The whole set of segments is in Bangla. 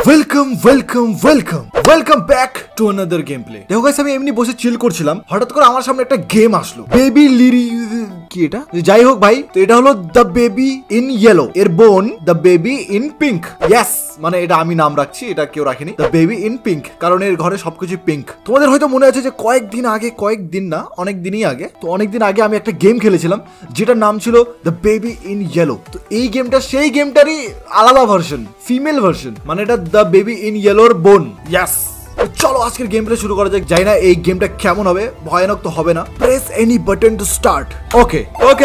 Welcome back to another game play. দেখো গাইস, আমি এমনি বসে চিল করছিলাম, হঠাৎ করে আমার সামনে একটা গেম আসলো, বেবি লিরি। কি এটা? যাই হোক ভাই, তো এটা হলো দ্য বেবি ইন ইয়েলো এর বোন the baby in pink. Yes, মানে এটা আমি নাম রাখছি, এটা কেউ রাখেনি, দ্য বেবি ইন পিঙ্ক, কারণ এর ঘরে সবকিছু পিঙ্ক। তোমাদের হয়তো মনে আছে যে কয়েকদিন না অনেক দিনই আগে, তো অনেকদিন আগে আমি একটা গেম খেলেছিলাম যেটার নাম ছিল দ্য বেবি ইন ইয়েলো। তো এই গেমটা সেই গেমটারই আলাদা ভার্সন, ফিমেল ভার্সন, মানে এটা দ্য বেবি ইন ইয়েলোর বোন। ইয়াস, চলো আজকের গেম প্লে শুরু করা যাক। জানি না এই গেমটা কেমন হবে, ভয়ানক তো হবে না। Press any button to start. Okay,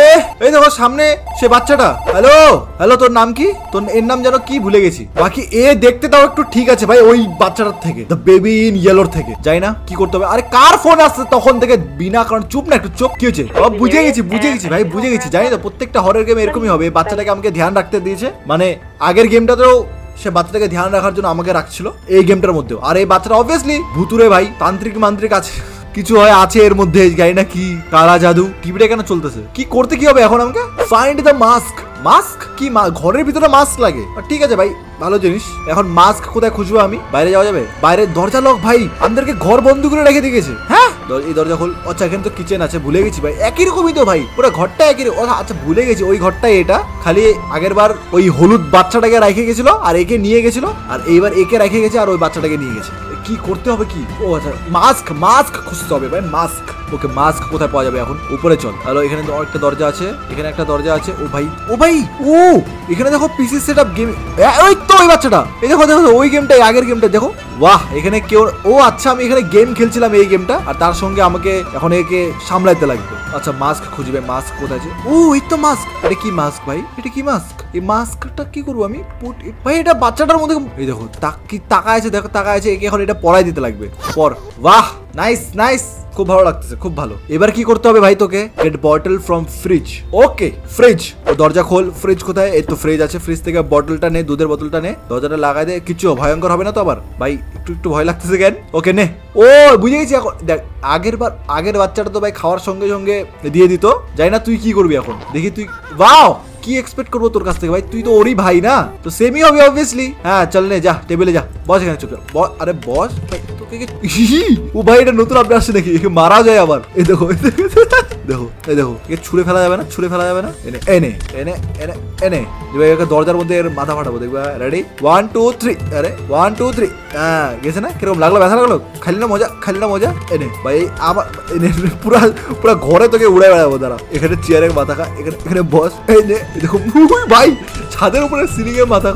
এই দেখো সামনে সে বাচ্চাটা। হ্যালো, তোর নাম কি? তোর এর নাম যেন কি ভুলে গেছি। বাকি এ দেখতে তাও একটু ঠিক আছে ভাই, ওই বাচ্চাটার থেকে, দ্য বেবি ইন ইয়েলোর থেকে। জানি না কি করতে হবে। আরে কার ফোন আসছে তখন থেকে বিনা কারণ? চুপ না, একটু চুপ। কি হয়েছে? বুঝে গেছি ভাই, বুঝে গেছি। জানি তো প্রত্যেকটা হরর গেম এরকমই হবে। বাচ্চাটাকে আমাকে ধ্যান রাখতে দিয়েছে, মানে আগের গেমটাতেও সে বাচ্চাটাকে ধ্যান রাখার জন্য আমাকে রাখছিল, এই গেমটার মধ্যেও। আর এই বাচ্চাটা অবভিয়াসলি ভুতুরে ভাই, তান্ত্রিক মান্ত্রিক আছে, কিছু হয় আছে এর মধ্যে, জানি না কি, কালা জাদু। টিভিটা কেন চলতেছে? কি করতে কি হবে এখন আমাকে? ফাইন্ড দ্য মাস্ক কি? ঘরের ভিতরে মাস্ক লাগে? ঠিক আছে ভাই, ভালো জিনিস। এখন মাস্ক কোথায় খুঁজবো আমি? বাইরে যাওয়া যাবে? বাইরে দরজা লক ভাই, আমাদেরকে ঘর বন্ধ করে রেখে দিয়েছে। হ্যাঁ, এই দরজা খোল। আচ্ছা, এখানে তো কিচেন আছে, ভুলে গেছি ভাই। একই রকমই তো ভাই, পুরো ঘরটা একই। আচ্ছা ভুলে গেছি, ওই ঘরটাই এটা। খালি আগের বার ওই হলুদ বাচ্চাটাকে রেখে গেছিল আর একে নিয়ে গেছিল, আর এইবার একে রেখে গেছে আর ওই বাচ্চাটাকে নিয়ে গেছে। কি করতে হবে কি? ও আচ্ছা, মাস্ক খুঁজতে হবে ভাই, মাস্ক। ওকে, মাস্ক কোথায় পাওয়া যাবে এখন? উপরে চল। হ্যালো, এখানে একটা দরজা আছে, এখানে একটা দরজা আছে। ও ভাই, এখানে দেখো পিসি সেটআপ গেম। ওই তো ওই বাচ্চাটা, এই দেখো ওই গেমটাই, আগের গেমটা দেখো। বাহ, এখানে কেউ। ও আচ্ছা, আমি এখানে গেম খেলছিলাম এই গেমটা, আর তার সঙ্গে আমাকে এখন একে সামলাইতে লাগবে। আচ্ছা, মাস্ক খুঁজবে। মাস্ক কোথায় আছে? ও এই তো মাস্ক। এটা কি মাস্ক ভাই? এটা কি মাস্ক? এই মাস্কটা কি করবো আমি? ভাই এটা বাচ্চাটার মধ্যে, এই দেখো তাকায় আছে, দেখো তাকায় আছে। একে এখন এটা পরাই দিতে লাগবে। পর। বাহ, নাইস, খুব ভালো লাগতেছে, খুব ভালো। এবার কি করতে হবে ভাই তোকে? Get bottle from fridge. Okay, fridge. ও দরজা খোল। ফ্রিজ কোথায়? এই তো ফ্রিজ আছে। ফ্রিজ থেকে বটলটা নে, দুধের বোতলটা নে, দরজাটা লাগাই দে। কিছু ভয়ঙ্কর হবে না তো আবার? ভাই একটু ভয় লাগতেছে কেন? ওকে নে। ও বুঝে গেছি এখন। দেখ, আগের বাচ্চাটা তো ভাই খাওয়ার সঙ্গে সঙ্গে দিয়ে দিত। যাই না, তুই কি করবি এখন দেখি? তুই ওয়াও, কি এক্সপেক্ট করবো তোর কাছ থেকে ভাই? তুই তো ওরই ভাই না, তো সেমই হবে অবভিয়াসলি। হ্যাঁ চল নে, যা টেবিলে যা, বস এখানে। চুপ। আরে বস তোকে। ও ভাই, এটা নতুন আপনি আসছে নাকি? মারা যায় আবার। এই দেখো ছুঁড়ে ফেলা যাবে না। এনে দরজার মধ্যে এর মাথা ফাটাবো, দেখবা। রেডি? 1 2 3। আরে 1 2 3। হ্যাঁ, গেছে না? কিরকম লাগলো? ব্যথা লাগলো? খালি না মজা। এনে ভাই আবার পুরা ঘরে তোকে উড়ে বেড়াবো। দাঁড়া, এখানে চেয়ারের মাথা খা, এখানে বস। এই নে, দেখো ভাই ছাদের উপরে সিলিং এর মাথা।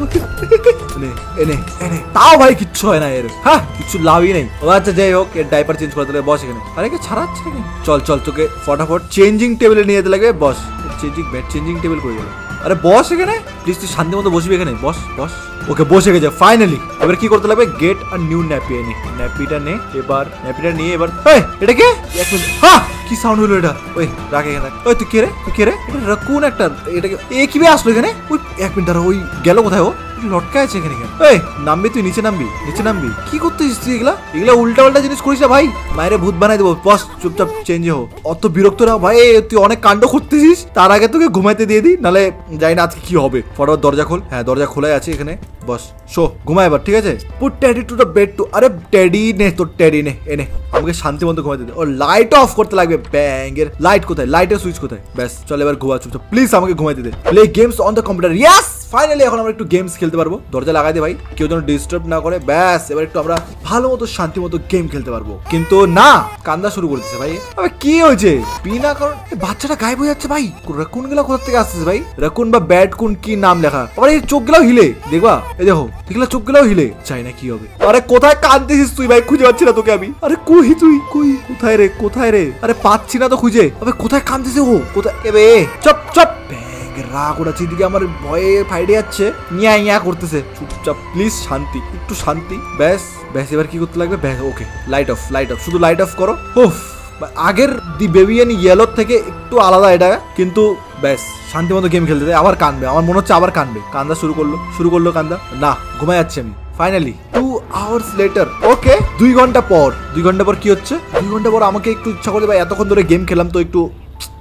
এনে তাও ভাই কিচ্ছু হয় না এর। হ্যাঁ, কিছু লাভই নেই। আচ্ছা যাই হোক, এর ডাইপার চেঞ্জ করে দিলে। বস এখানে। আরে কে ছাড়াচ্ছে নাকি? চল তোকে ফটাফট চেঞ্জিং টেবিলে নিয়ে যেতে লাগবে। বস, চেঞ্জিং টেবিল করে গেল। আরে বস এখানে প্লিজ, তুই শান্তি মতো বসবি এখানে। বস। ওকে, বসে গেছে ফাইনালি। এবার কি করতে লাগবে? Get a new nappy. ন্যাপিটা নে। এবার ন্যাপিটা নিয়ে এবার এটা কে? এক মিনিট। হ্যাঁ, কি সাউন্ড হলো এটা? ওই রাখ এখানে। ওই তুই কে রে? এটা রাকুন একটা। এটাকে কিভাবে আসলো এখানে? ওই এক মিনিট দাঁড়া, ওই গেল কোথায়? ও লটকা আছে এখানে। এই নামবি তুই, নিচে নামবি। কি করতেছিস তুই? এগুলা উল্টা পাল্টা জিনিস করিস না ভাই, মায়েরে ভূত বানাই দেবো। বস, চুপচাপ চেঞ্জ হো। অত বিরক্ত না ভাই, তুই অনেক কাণ্ড করতেছিস। তার আগে তোকে ঘুমাইতে দিয়ে দিই, নাহলে জানি না আজকে কি হবে। ফটাফট দরজা খোল। হ্যাঁ, দরজা খোলাই আছে এখানে। বস, শো, ঘুমা এবার, ঠিক আছে? Put teddy to the bed too. আরে টেডি নে, তোর টেডি নে। এনে আমাকে শান্তি মতো ঘুমাইতে দে। ও লাইট অফ করতে লাগবে। ব্যাঙের লাইট কোথায়? লাইটের সুইচ কোথায়? ব্যাস, চল এবার ঘুমা চুপচাপ। প্লিজ আমাকে ঘুমাইতে দে। Play games on the computer. Yes, finally এখন আমরা একটু গেমস খেলতে পারবো। দরজা লাগাই দে ভাই, কেউ যেন ডিস্টার্ব না করে। ব্যাস, এবার একটু আমরা ভালো মতো শান্তি মতো গেম খেলতে পারবো। কিন্তু না, কান্দা শুরু করে দিচ্ছে ভাই। আবে কি হয়েছে? বিনা কারণ বাচ্চাটা গায়েব হয়ে যাচ্ছে ভাই। রাকুন গুলা কোথা থেকে আসতেছে ভাই? রাকুন বা ব্যাড কুন কি নাম লেখা? আবার এই চোখ গুলাও হিলে, দেখবা। এই দেখো, এগুলা চোখ গুলাও হিলে। চাই না কি হবে? আরে কোথায় কাঁদতেছিস তুই ভাই? খুঁজে পাচ্ছি না তোকে আমি। আরে তুই কোথায় রে? আরে পাচ্ছি না তো খুঁজে। আবে কোথায় কাঁদতেছে ও? কোথায়? এবে চপ রাগ ওড়াচ্ছি, দিকে আমার ভয়ে ফাইডে যাচ্ছে, ইয়া করতেছে। চুপচাপ প্লিজ, শান্তি, একটু শান্তি। ব্যাস, এবার কি করতে লাগবে? ব্যাস, ওকে, লাইট অফ, শুধু লাইট অফ করো। উফ, আগের দি বেবি ইন ইয়েলোর থেকে একটু আলাদা এটা, কিন্তু ব্যাস শান্তি মতো গেম খেলতে দেয়। আবার কাঁদবে, আমার মনে হচ্ছে আবার কাঁদবে। কান্দা শুরু করলো কান্দা। না, ঘুমাই যাচ্ছি আমি ফাইনালি। 2 hours later। ওকে, 2 ঘন্টা পর কি হচ্ছে? 2 ঘন্টা পর আমাকে একটু ইচ্ছা করে ভাই, এতক্ষণ ধরে গেম খেলাম তো একটু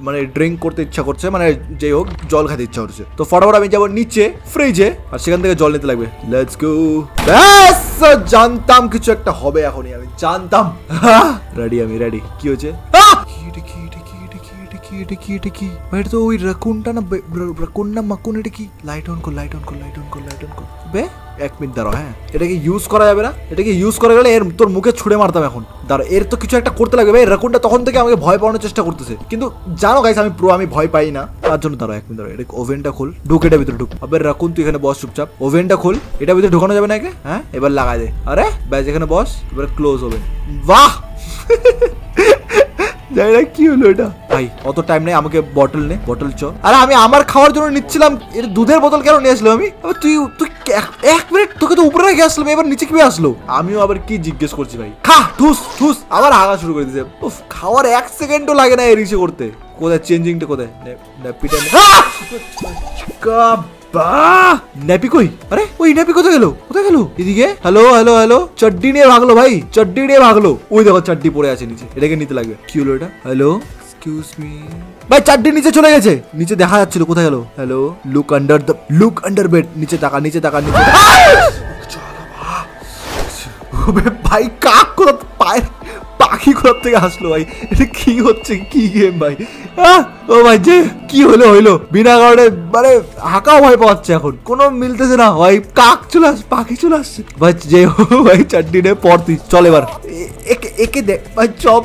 মানে ড্রিঙ্ক করতে ইচ্ছা করছে, মানে যাই হোক জল খেতে ইচ্ছা করছে। তো ফটাফট আমি যাবো নিচে ফ্রিজে আর সেখান থেকে জল নিতে লাগবে। Let's go. ব্যাস জানতাম কিছু একটা হবে এখনই, আমি জানতাম। রেডি, আমি রেডি। কি হচ্ছে? এটা তো ওই রাকুনটা না, রাকুন না মাকুন, এটা কি? লাইট অন কর, লাইট অন কর, লাইট অন কর, লাইট অন কর। বে এক মিনিট দাঁড়াও। হ্যাঁ, এটাকে ইউজ করা যাবে না? এটাকে ইউজ করা গেলে এর তোর মুখে ছুড়ে মারতাম এখন। দাঁড়া, এর তো কিছু একটা করতে লাগবে। ভাই রাকুনটা তখন থেকে আমাকে ভয় পাওয়ানোর চেষ্টা করতেছে, কিন্তু জানো গাইস আমি প্রো, আমি ভয় পাই না তার জন্য। দাঁড়াও এক মিনিট, দাঁড়াও। এটা ওভেনটা খোল, ঢুক এটা ভিতরে ঢুক। আবে রাকুন তুই এখানে বস চুপচাপ। ওভেনটা খোল, এটা ভিতরে ঢুকানো যাবে না একে? হ্যাঁ, এবার লাগাই দে। আরে ব্যাস এখানে বস, এবার ক্লোজ ওভেন। বাহ জানি না কি হলো এটা। ভাই অত টাইম নেই, আমাকে বটল নে, বটল চ। আরে আমি আমার খাওয়ার জন্য নিচ্ছিলাম, এর দুধের বোতল কেন নিয়ে আসলো? আমি তুই তুই এক মিনিট, তোকে তো উপরে রেখে আসলাম, এবার নিচে কিভাবে আসলো? আমিও আবার কি জিজ্ঞেস করছি ভাই। খা ঠুস ঠুস, আবার আগা শুরু করে দিয়েছে। উফ, খাওয়ার 1 সেকেন্ডও লাগে না এর ইসে করতে। কোথায় চেঞ্জিংটা কোথায়? ন্যাপি কই? আরে ওই ন্যাপি কোথায় গেল? কোথায় গেল? এদিকে। হ্যালো হ্যালো হ্যালো, চড্ডি নিয়ে ভাগলো ভাই, চড্ডি নিয়ে ভাগলো। ওই দেখো চাড্ডি পড়ে আছে নিচে, এটাকে নিতে লাগবে। কি হলো এটা? হ্যালো এক্সকিউজ মি ভাই, চাড্ডি নিচে চলে গেছে, নিচে দেখা যাচ্ছিল, কোথায় গেল? হ্যালো, লুক আন্ডার বেড, নিচে তাকা, নিচে তাকা, নিচে। ভাই কাক কোথা, পায়ের পাখি কোথা থেকে আসলো ভাই? এটা কি হচ্ছে? কি গেম ভাই? ও ভাই যে কি হইলো বিনা কারণে, মানে হাঁকাও ভয় পাচ্ছে এখন, কোনো মিলতেছে না ভাই। কাক চলে আসছে, পাখি চলে আসছে ভাই। যে ভাই চাড্ডি নে পর তুই, চল এবার একে দেখ ভাই, chop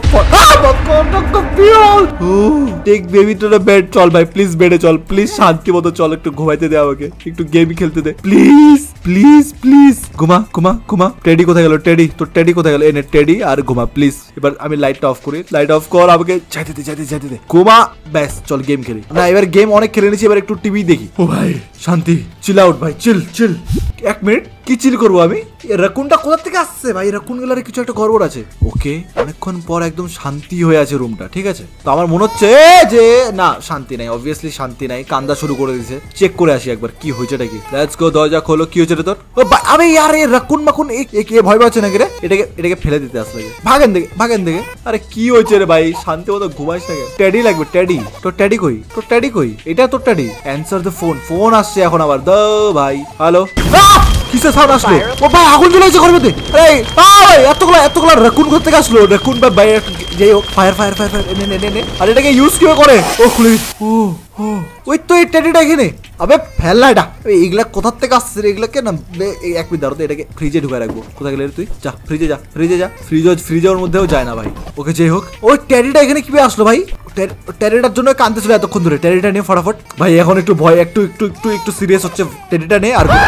take baby to the bed. চল ভাই প্লিজ, বেডে চল প্লিজ, শান্তি মতো চল, একটু ঘুমাইতে দে আমাকে, একটু গেম খেলতে দে প্লিজ প্লিজ প্লিজ। ঘুমা ঘুমা ঘুমা। টেডি কোথায় গেল? টেডি, তোর টেডি কোথায় গেল? এনে টেডি আর ঘুমা প্লিজ। এবার আমি লাইটটা অফ করি, লাইট অফ কর, আমাকে যাইতে দে ঘুমা। ব্যাস চল গেম খেলি। না এবার গেম অনেক খেলে নিয়েছি, এবার একটু টিভি দেখি। ও ভাই শান্তি, চিল আউট ভাই, চিল। এক মিনিট, কি চিল করবো আমি? রাকুনটা কোথা থেকে আসছে ভাই? রাকুন গেলার কিছু একটা গড়বড় আছে। ওকে, অনেকক্ষণ পর একদম শান্তি হয়ে আছে রুমটা, ঠিক আছে। তো আমার মনে হচ্ছে যে না, শান্তি নাই, অবভিয়াসলি শান্তি নাই, কান্দা শুরু করে দিয়েছে। চেক করে আসি একবার কি হয়েছেটা কি। লেটস গো, দরজা খোলো। কি হয়েছে রে তোর? ও আরে यार এই রাকুন মাকুন এ ভয় পাচ্ছে নাকি রে? এটাকে ফেলে দিতে আসলে, ভাগেন দেখে। আরে কি হয়েছে রে ভাই? শান্তি মতো ঘুমাইস না? টেডি লাগবে, টেডি। তোর টেডি কই? এটা তোর টেডি? অ্যান্সার দ্য ফোন আসছে এখন আবার। দো ভাই, হ্যালো, কিসের সাউন্ড আসলো? ও ভাই আগুন জ্বলে গেছে ঘরের মধ্যে। আরে ভাই এতগুলা রাকুন করতে আসলো। রাকুন ভাই যাই হোক, ফায়ার। নে। আর এটাকে ইউজ কিভাবে করে? ও খুলে, ও ওই তো এই টেডিটা এখানে। আবে ফেললা এটা, এইগুলা কোথার থেকে আসছে রে? এগুলাকে না এক মিনিট দাঁড়াতে, এটাকে ফ্রিজে ঢুকায় রাখবো। কোথায় গেলে তুই? যা ফ্রিজে যা। ফ্রিজের মধ্যেও যায় না ভাই। ওকে যাই হোক, ওই টেডিটা এখানে কিভাবে আসলো ভাই? টেডিটার জন্য কাঁদতেছিল এতক্ষণ ধরে। টেডিটা নিয়ে ফটাফট ভাই, এখন একটু ভয়, একটু সিরিয়াস হচ্ছে। টেডিটা নিয়ে আর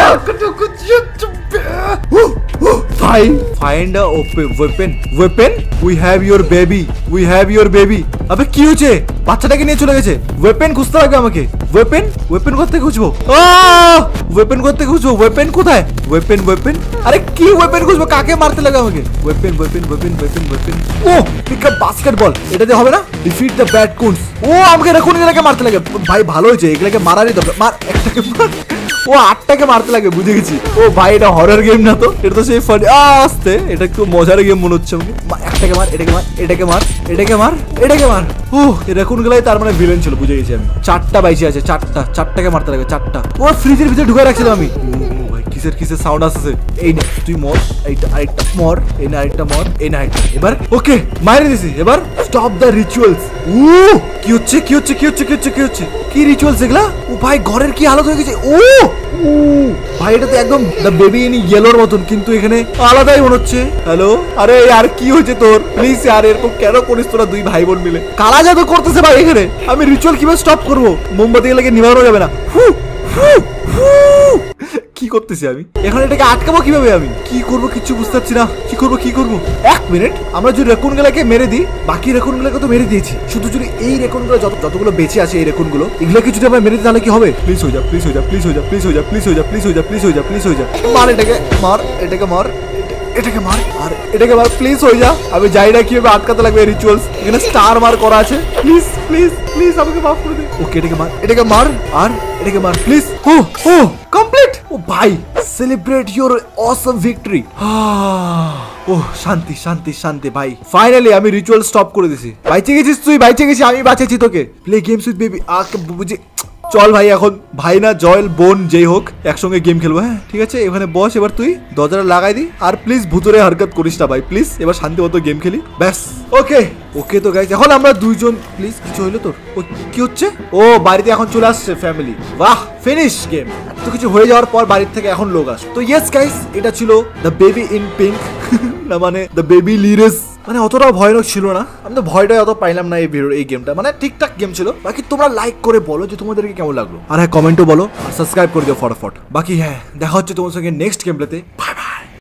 find a weapon. We have your baby. আবে কি হয়েছে? বাচ্চাটাকে নিয়ে চলে গেছে। ওয়েপেন খুঁজতে লাগবে আমাকে। ওয়েপেন কোথা থেকে খুঁজবো? ওয়েপেন কোথায়? ওয়েপেন আরে কি ওয়েপেন খুঁজবো? কাকে মারতে লাগে আমাকে? ওয়েপেন ও পিক আপ বাস্কেটবল, এটাতে হবে না? Defeat the bad coons. ও আমাকে রাকুন এগুলোকে মারতে লাগে ভাই। ভালো হয়েছে, এগুলোকে মারারই দরকার। মার একটাকে, মার। ও 8টাকে মারতে লাগে, বুঝে গেছি। ও ভাই এটা হরর গেম না তো, এটা তো সেই ফানি। আস্তে, এটা একটু মজার গেম মনে হচ্ছে আমাকে। একটাকে মার, এটাকে মার। ও এরকম গুলাই তার মানে ভিলেন ছিল, বুঝে গেছি আমি। 4টা বাইসে আছে, 4টাকে মারতে লাগে, 4টা। ও ফ্রিজের ভিতরে ঢুকে রাখছিলাম আমি। কিসের সাউন্ড আসছে? এই না তুই মর, এইটা আরেকটা মর, এই না আরেকটা মর, এই না আরেকটা। এবার ওকে মাইরে দিছি। এবার স্টপ দ্য রিচুয়ালস। কি হচ্ছে? কি রিচুয়ালস এগুলা? ও ভাই ঘরের কি হালত হয়ে গেছে। ও ভাই এটা তো একদম দ্য বেবি ইন ইয়েলোর মতন, কিন্তু এখানে আলাদাই মনে হচ্ছে। হ্যালো, আরে আর কি হয়েছে তোর? প্লিজ আর এরকম কেন করিস তোরা দুই ভাই বোন মিলে? কালা জাদু করতেছে ভাই এখানে। আমি রিচুয়াল কিভাবে স্টপ করবো? মোমবাতি এগুলোকে নিভানো যাবে না। কি করতেছি আমি এখন? এটাকে আটকাবো কিভাবে? আমি কি করবো কিছু বুঝতে পারছি না। কি করবো? এক মিনিট, আমরা যদি রেকুন গুলাকে মেরে দিই, বাকি রেকুন গুলাকে তো মেরে দিয়েছি, শুধু যদি এই রেকুন গুলো যতগুলো বেঁচে আছে, এই রেকুন গুলো, এগুলোকে যদি আমরা মেরে দিই তাহলে কি হবে? প্লিজ হয়ে যা। মার এটাকে, মার আর এটাকে মার, প্লিজ হয়ে যা। আমি যাই না কিভাবে আটকাতে লাগবে রিচুয়ালস। এখানে স্টার মার করা আছে। প্লিজ আমাকে মাফ করে দে। ওকে এটাকে মার আর এটাকে মার প্লিজ। O complete. ও ভাই, সেলিব্রেট ইউর অসম ভিক্টরি। ও শান্তি শান্তি শান্তি ভাই, ফাইনালি আমি রিচুয়াল স্টপ করে দিছি। বাইচে গেছিস তুই, বাইচে গেছিস, আমি বাঁচাইছি তোকে। প্লে গেমস উইথ বেবি, বুঝি। চল ভাই, এখন ভাই না জয়েল বোন যেই হোক একসঙ্গে গেম খেলবো। হ্যাঁ ঠিক আছে, এখানে বস, এবার তুই দরজাটা লাগাই দি। আর প্লিজ ভুতুরে হরকত করিস না ভাই, প্লিজ। এবার শান্তি মতো গেম খেলি, ব্যাস। ওকে ওকে তো গাইস, এখন আমরা দুইজন। প্লিজ কিছু হইলো তোর? ও কি হচ্ছে? ও বাড়িতে এখন চলে আসছে ফ্যামিলি। বাহ, ফিনিশ গেম। এত কিছু হয়ে যাওয়ার পর বাড়ির থেকে এখন লোক আসে। তো ইয়েস গাইস, এটা ছিল দ্য বেবি ইন পিঙ্ক, না মানে দ্য বেবি লিরেস। মানে অতটাও ভয়ানক ছিল না, আমি তো ভয়টাই অত পাইলাম না এই গেমটা। মানে ঠিকঠাক গেম ছিল। বাকি তোমরা লাইক করে বলো যে তোমাদেরকে কেমন লাগলো, আর হ্যাঁ কমেন্টও বলো, আর সাবস্ক্রাইব করে দিও ফটাফট। বাকি হ্যাঁ, দেখা হচ্ছে তোমার সঙ্গে নেক্সট গেম প্লেতে।